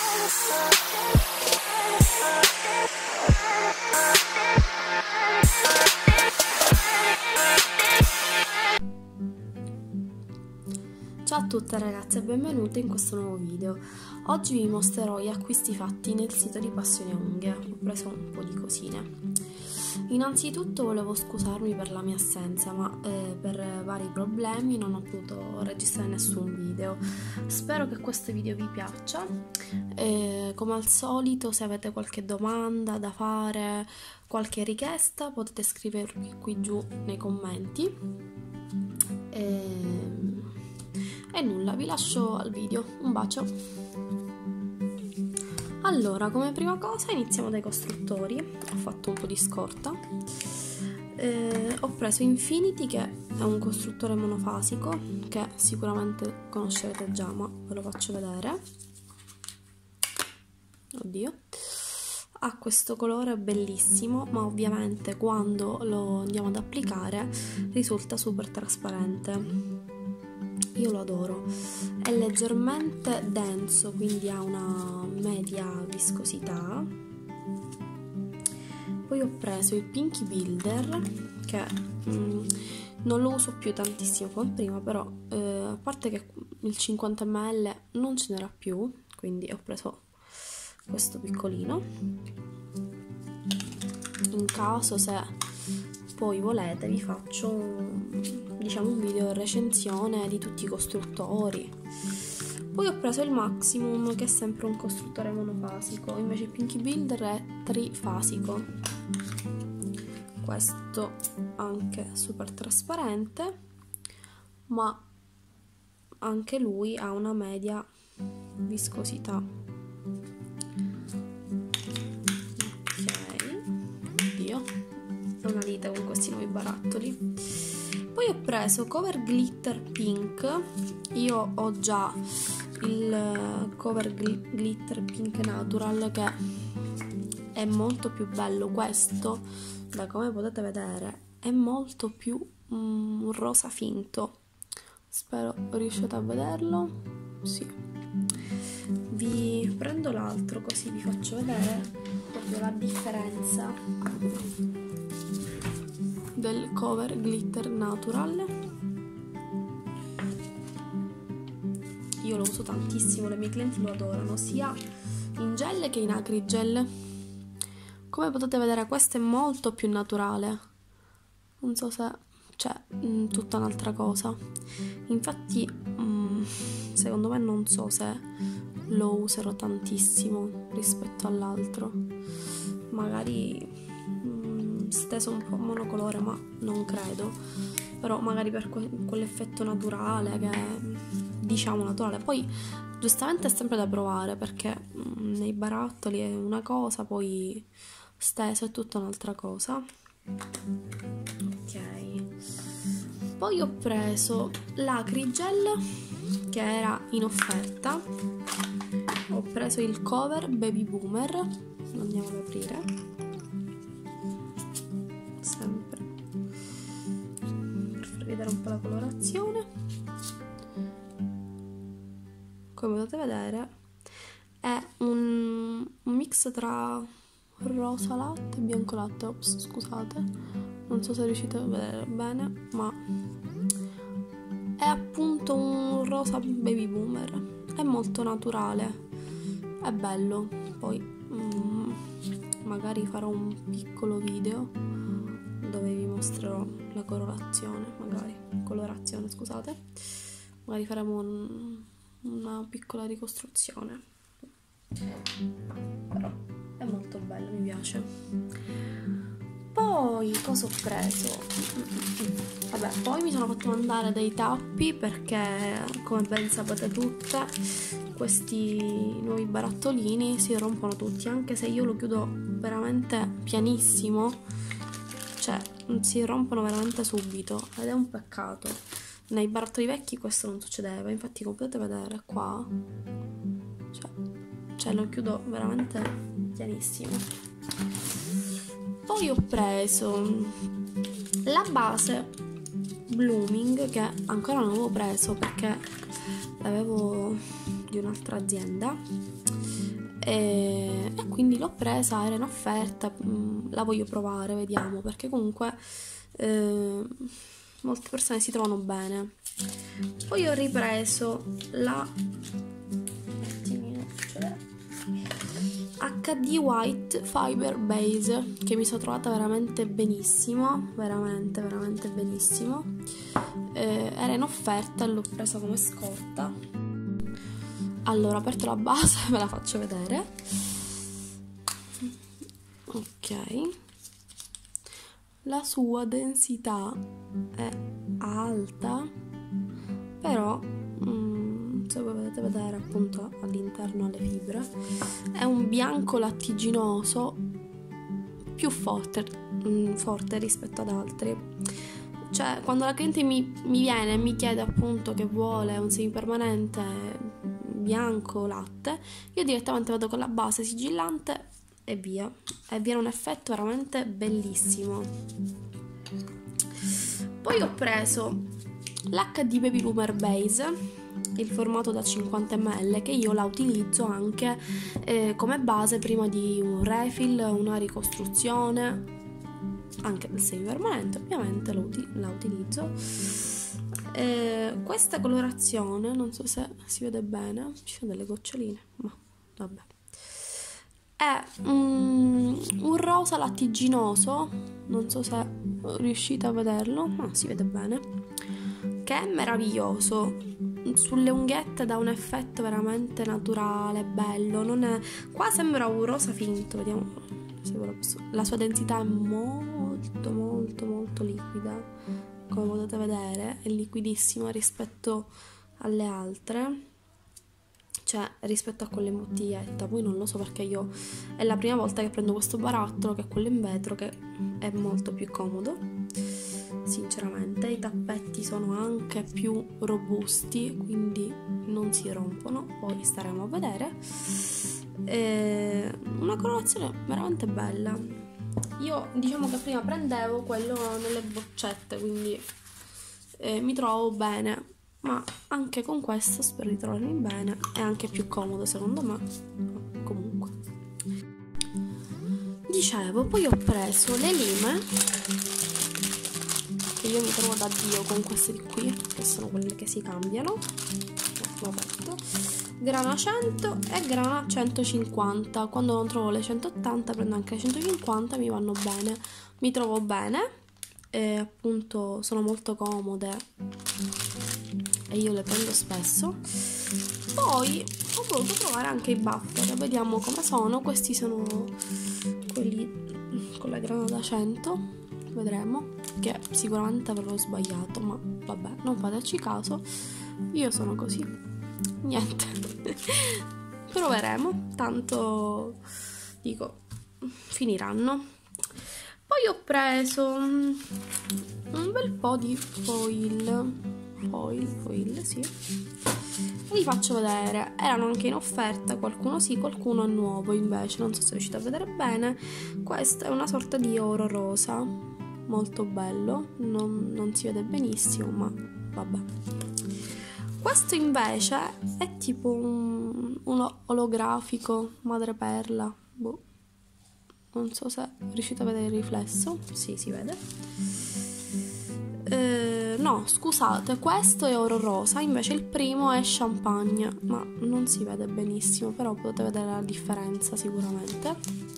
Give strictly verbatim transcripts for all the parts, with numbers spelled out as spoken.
Ciao a tutte ragazze e benvenute in questo nuovo video. Oggi vi mostrerò gli acquisti fatti nel sito di Passione Unghie. Ho preso un po' di cosine. Innanzitutto volevo scusarmi per la mia assenza, ma eh, per vari problemi non ho potuto registrare nessun video. Spero che questo video vi piaccia. Eh, come al solito, se avete qualche domanda da fare, qualche richiesta, potete scrivermi qui giù nei commenti. Eh, E nulla, vi lascio al video, un bacio. Allora, come prima cosa iniziamo dai costruttori. Ho fatto un po' di scorta. Eh, ho preso Infinity, che è un costruttore monofasico che sicuramente conoscerete già, ma ve lo faccio vedere. Oddio. Ha questo colore bellissimo, ma ovviamente quando lo andiamo ad applicare risulta super trasparente. Io lo adoro. È leggermente denso, quindi ha una media viscosità. Poi ho preso il Pinky Builder, che mm, non lo uso più tantissimo come prima, però eh, a parte che il cinquanta millilitri non ce n'era più, quindi ho preso questo piccolino. In caso, se poi volete, vi faccio un, diciamo un video recensione di tutti i costruttori. Poi ho preso il Maximum, che è sempre un costruttore monofasico, invece il Pinky Builder è trifasico. Questo anche super trasparente, ma anche lui ha una media viscosità. Ok, oddio, una lite con questi nuovi barattoli. Poi ho preso Cover Glitter Pink. Io ho già il Cover Gl Glitter Pink Natural, che è molto più bello. Questo, da come potete vedere, è molto più mm, un rosa finto. Spero riusciate a vederlo. Sì. Vi prendo l'altro così vi faccio vedere proprio la differenza del Cover Glitter Natural. Io lo uso tantissimo, le mie clienti lo adorano, sia in gel che in acrigel. Come potete vedere, questo è molto più naturale. Non so se c'è mh, tutta un'altra cosa. Infatti, mh, secondo me non so se lo userò tantissimo rispetto all'altro. Magari steso un po' monocolore, ma non credo. Però magari per que quell'effetto naturale, che diciamo naturale. Poi giustamente è sempre da provare, perché mh, nei barattoli è una cosa, poi steso è tutta un'altra cosa. Ok, poi ho preso l'acrigel, che era in offerta. Ho preso il Cover Baby Boomer. Lo andiamo ad aprire. Sempre per farvi vedere un po' la colorazione. Come potete vedere è un, un mix tra rosa latte e bianco latte. Ops, scusate, non so se riuscite a vedere bene, ma è appunto un rosa baby boomer. È molto naturale, è bello. Poi mm, magari farò un piccolo video dove vi mostrerò la colorazione, magari, colorazione, scusate, magari faremo un, una piccola ricostruzione, però è molto bello, mi piace. Poi cosa ho preso? Vabbè, poi mi sono fatto mandare dei tappi, perché come ben sapete tutte, questi nuovi barattolini si rompono tutti, anche se io lo chiudo veramente pianissimo. Cioè, si rompono veramente subito ed è un peccato. Nei barattoli vecchi questo non succedeva, infatti come potete vedere qua, cioè, cioè lo chiudo veramente pianissimo. Poi ho preso la base Blooming, che ancora non avevo preso perché l'avevo di un'altra azienda. e, e quindi l'ho presa, era in offerta, la voglio provare, vediamo, perché comunque eh, molte persone si trovano bene. Poi ho ripreso la acca di White Fiber Base, che mi sono trovata veramente benissimo, veramente veramente benissimo. Eh, era in offerta e l'ho presa come scorta. Allora, ho aperto la base, ve la faccio vedere. Ok, la sua densità è alta, però mm, se voi potete vedere appunto all'interno alle fibre è un bianco lattiginoso più forte, mm, forte rispetto ad altri. Cioè, quando la cliente mi, mi viene e mi chiede appunto che vuole un semipermanente bianco latte, io direttamente vado con la base sigillante e via, e viene un effetto veramente bellissimo. Poi ho preso l'H D Baby Boomer Base, il formato da cinquanta millilitri, che io la utilizzo anche eh, come base prima di un refill, una ricostruzione, anche del semipermanente ovviamente lo uti- la utilizzo. Eh, questa colorazione, non so se si vede bene, ci sono delle goccioline, ma vabbè, è um, un rosa lattiginoso, non so se riuscite a vederlo, ma si vede bene, che è meraviglioso. Sulle unghette dà un effetto veramente naturale, bello, non è, qua sembra un rosa finto, vediamo se ve lo posso. La sua densità è molto molto molto liquida, come potete vedere è liquidissima rispetto alle altre, cioè rispetto a quelle in bottiglietta. Poi non lo so, perché io è la prima volta che prendo questo barattolo, che è quello in vetro, che è molto più comodo sinceramente. I tappetti sono anche più robusti, quindi non si rompono, poi staremo a vedere. È una colorazione veramente bella. Io diciamo che prima prendevo quello nelle boccette, quindi eh, mi trovo bene, ma anche con questo spero di trovarmi bene. È anche più comodo secondo me. Comunque, dicevo, poi ho preso le lime, che io mi trovo da Dio con queste di qui, che sono quelle che si cambiano. L'ho aperto. Grana cento e grana centocinquanta. Quando non trovo le centottanta prendo anche le centocinquanta, mi vanno bene, mi trovo bene e appunto sono molto comode e io le prendo spesso. Poi ho voluto provare anche i buffer, vediamo come sono. Questi sono quelli con la grana da cento, vedremo, che sicuramente avrò sbagliato, ma vabbè, non fateci caso, io sono così. Niente, proveremo, tanto dico finiranno. Poi ho preso un bel po' di foil, foil, foil, sì. Vi faccio vedere, erano anche in offerta, qualcuno sì, qualcuno è nuovo invece, non so se riuscite a vedere bene. Questo è una sorta di oro rosa, molto bello, non, non si vede benissimo, ma vabbè. Questo invece è tipo un, un olografico madreperla, boh, non so se riuscite a vedere il riflesso, sì, si vede. Eh, no, scusate, questo è oro rosa, invece il primo è champagne, ma non si vede benissimo, però potete vedere la differenza sicuramente.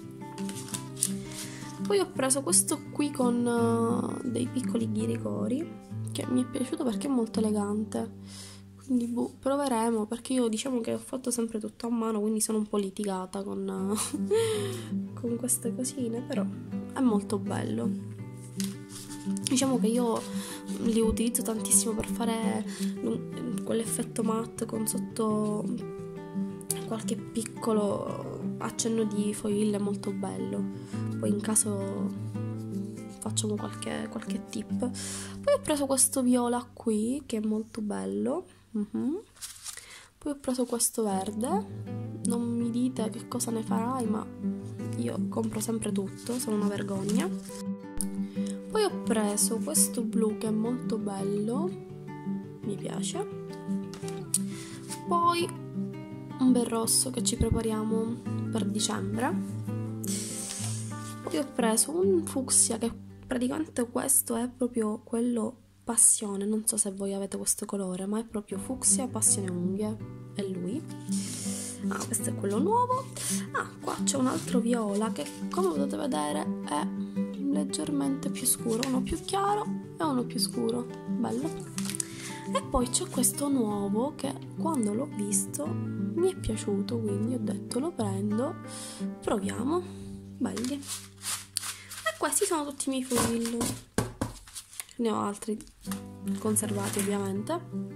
Poi ho preso questo qui con uh, dei piccoli ghirigori, che mi è piaciuto perché è molto elegante. Quindi boh, proveremo, perché io diciamo che ho fatto sempre tutto a mano, quindi sono un po' litigata con, con queste cosine, però è molto bello. Diciamo che io li utilizzo tantissimo per fare quell'effetto matte con sotto qualche piccolo accenno di foil, molto bello. Poi in caso facciamo qualche, qualche tip. Poi ho preso questo viola qui, che è molto bello. Uh-huh. Poi ho preso questo verde, non mi dite che cosa ne farai, ma io compro sempre tutto, sono una vergogna. Poi ho preso questo blu che è molto bello, mi piace. Poi un bel rosso che ci prepariamo per dicembre. Poi ho preso un fucsia, che praticamente questo è proprio quello passione, non so se voi avete questo colore, ma è proprio fucsia passione unghie, è lui. Ah, questo è quello nuovo. Ah, qua c'è un altro viola che, come potete vedere, è leggermente più scuro, uno più chiaro e uno più scuro, bello. E poi c'è questo nuovo che quando l'ho visto mi è piaciuto, quindi ho detto lo prendo, proviamo, belli. E questi sono tutti i miei fungilli, ne ho altri conservati ovviamente.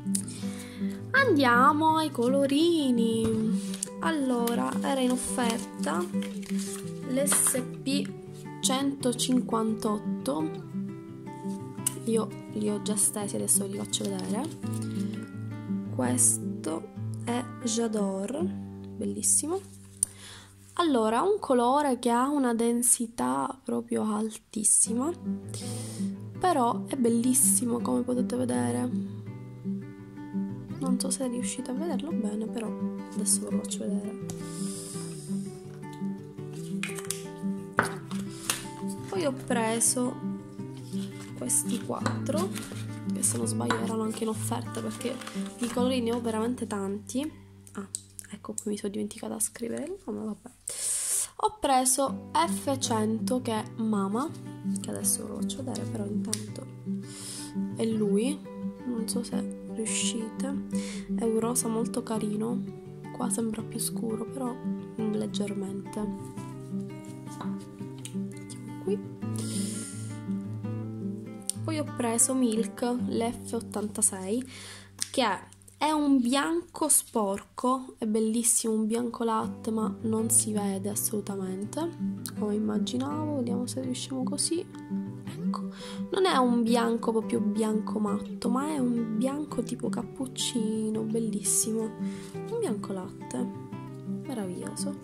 Andiamo ai colorini. Allora, era in offerta l'S P centocinquantotto, io li ho già stesi, adesso ve li faccio vedere. Questo è J'adore, bellissimo. Allora, un colore che ha una densità proprio altissima, però è bellissimo, come potete vedere. Non so se riuscite a vederlo bene, però adesso ve lo faccio vedere. Poi ho preso questi quattro, che se non sbaglio erano anche in offerta, perché di colori ne ho veramente tanti. Ah, ecco, qui mi sono dimenticata di scrivere il nome, vabbè. Ho preso F cento, che è Mama, che adesso ve lo faccio vedere, però intanto è lui, non so se riuscite. È un rosa molto carino, qua sembra più scuro, però leggermente. Mettiamo qui. Poi ho preso Milk, l'F ottantasei, che è È un bianco sporco, è bellissimo, un bianco latte, ma non si vede assolutamente come immaginavo. Vediamo se riusciamo così. Ecco, non è un bianco proprio bianco matto, ma è un bianco tipo cappuccino, bellissimo, un bianco latte, meraviglioso.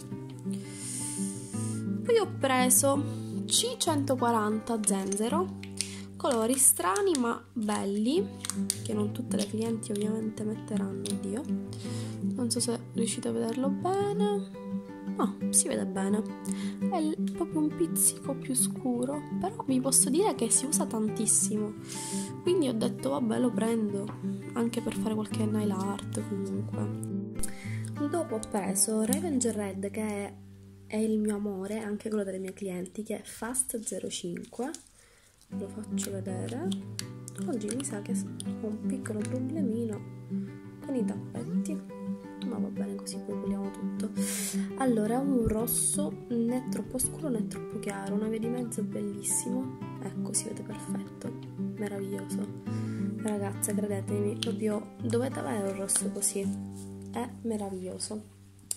Poi ho preso C centoquaranta Zenzero, colori strani ma belli, che non tutte le clienti ovviamente metteranno, oddio, non so se riuscite a vederlo bene. No, si vede bene, è proprio un pizzico più scuro, però vi posso dire che si usa tantissimo, quindi ho detto vabbè, lo prendo anche per fare qualche nail art comunque. Dopo ho preso Revenge Red, che è, è il mio amore, anche quello delle mie clienti, che è Fast zero cinque. Lo faccio vedere. Oggi mi sa che ho un piccolo problemino con i tappetti, ma va bene così, poi puliamo tutto. Allora, è un rosso né troppo scuro né troppo chiaro, una via di mezzo, bellissimo. Ecco, si vede perfetto, meraviglioso. Ragazze, credetemi, proprio dovete avere un rosso così, è meraviglioso.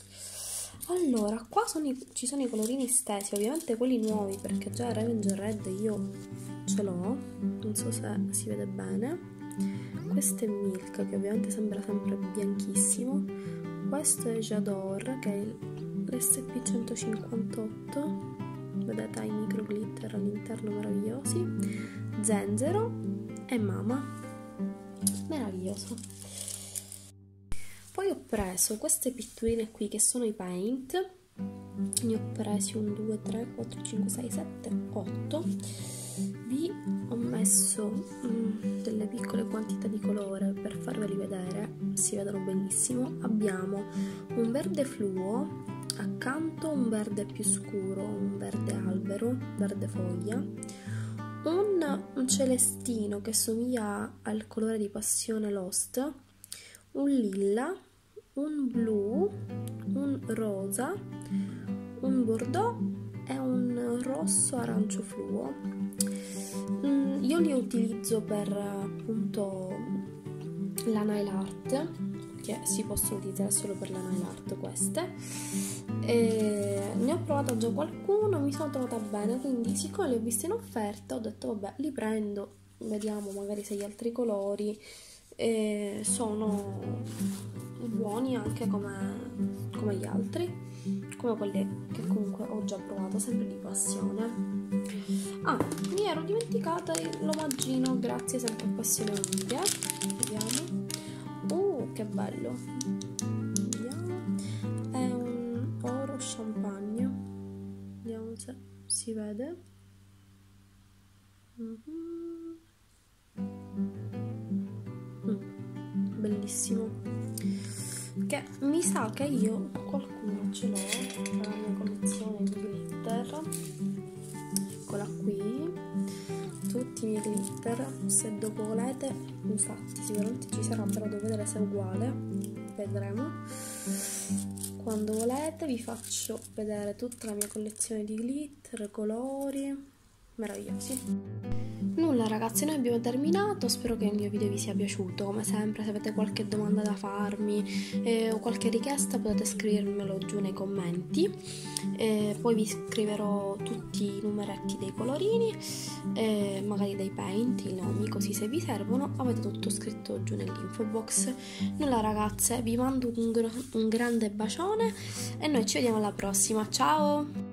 Allora, qua sono i, ci sono i colorini stesi, ovviamente quelli nuovi, perché già Revenge Red io ce l'ho, non so se si vede bene. Questo è Milk, che ovviamente sembra sempre bianchissimo. Questo è J'adore, che è l'S P centocinquantotto, vedete, ha i micro glitter all'interno meravigliosi. Zenzero e Mama, meraviglioso. Poi ho preso queste pitturine qui, che sono i paint. Ne ho presi un, due, tre, quattro, cinque, sei, sette, otto. Vi ho messo mm, delle piccole quantità di colore per farveli vedere, si vedono benissimo. Abbiamo un verde fluo, accanto un verde più scuro, un verde albero, verde foglia, un, un celestino che somiglia al colore di Passione Lost, un lilla, un blu, un rosa, un bordeaux e un rosso arancio fluo. Mm, io li utilizzo per appunto la nail art, che si possono utilizzare solo per la nail art queste. E ne ho provato già qualcuno, mi sono trovata bene, quindi siccome li ho visti in offerta ho detto vabbè, li prendo, vediamo magari se gli altri colori e sono buoni anche come, come gli altri, come quelli che comunque ho già provato, sempre di Passione. Ah, mi ero dimenticata l'omaggino, grazie sempre a Passione Unghie. Vediamo. Uh, che bello. Vediamo. si vede. Mm-hmm. Mm, bellissimo. Che mi sa che io qualcuno ce l'ho nella mia collezione di glitter. Eccola qui, tutti i miei glitter. Se dopo volete, infatti sicuramente ci sarà, però devo vedere se è uguale, vedremo. Quando volete vi faccio vedere tutta la mia collezione di glitter, colori meravigliosi. Nulla ragazzi, noi abbiamo terminato, spero che il mio video vi sia piaciuto. Come sempre, se avete qualche domanda da farmi eh, o qualche richiesta potete scrivermelo giù nei commenti, eh, poi vi scriverò tutti i numeretti dei colorini, eh, magari dei paint, i nomi, così se vi servono avete tutto scritto giù nell'info box. Nulla ragazze, vi mando un, gr- un grande bacione e noi ci vediamo alla prossima, ciao!